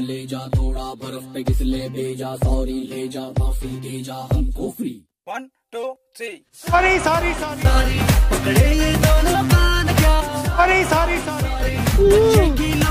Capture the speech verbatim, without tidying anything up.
ले जा, थोड़ा बर्फ पे घिस ले भेजा, सॉरी ले जा, माफी दे जा, हमको free. One two three. Sorry sorry sorry पकड़े ये दोनों कान क्या, सॉरी सॉरी सॉरी